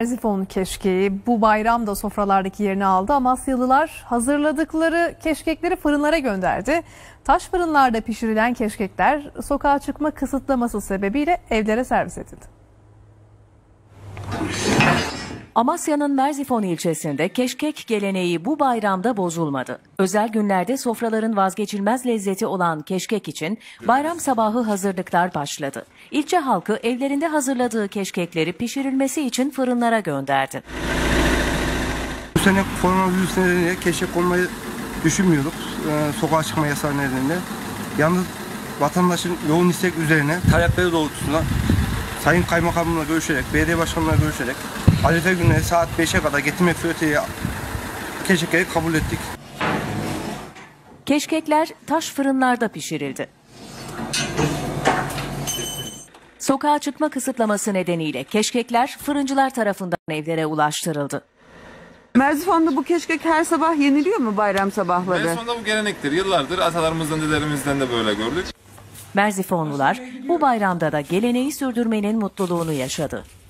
Merzifon keşkeği bu bayramda sofralardaki yerini aldı. Amasyalılar hazırladıkları keşkekleri fırınlara gönderdi. Taş fırınlarda pişirilen keşkekler sokağa çıkma kısıtlaması sebebiyle evlere servis edildi. Amasya'nın Merzifon ilçesinde keşkek geleneği bu bayramda bozulmadı. Özel günlerde sofraların vazgeçilmez lezzeti olan keşkek için bayram sabahı hazırlıklar başladı. İlçe halkı evlerinde hazırladığı keşkekleri pişirilmesi için fırınlara gönderdi. Bu sene koronavirüs nedeniyle keşkek konmayı düşünmüyorduk. Sokağa çıkma yasağı nedeniyle. Yalnız vatandaşın yoğun istek üzerine talepleri doğrultusunda Sayın Kaymakamımla görüşerek, belediye başkanımla görüşerek Arife günleri saat 5'e kadar getirmek suretiyle keşkekleri kabul ettik. Keşkekler taş fırınlarda pişirildi. Sokağa çıkma kısıtlaması nedeniyle keşkekler fırıncılar tarafından evlere ulaştırıldı. Merzifon'da bu keşkek her sabah yeniliyor mu bayram sabahları? Merzifon'da bu gelenektir. Yıllardır atalarımızdan, dedelerimizden de böyle gördük. Merzifonlular bu bayramda da geleneği sürdürmenin mutluluğunu yaşadı.